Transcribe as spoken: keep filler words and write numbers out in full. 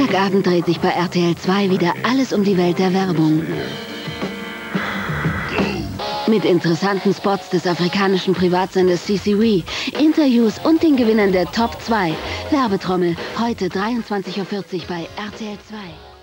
Freitagabend dreht sich bei R T L zwei wieder alles um die Welt der Werbung. Mit interessanten Spots des afrikanischen Privatsenders C C V, Interviews und den Gewinnern der Top zwei. Werbetrommel, heute dreiundzwanzig Uhr vierzig bei R T L zwei.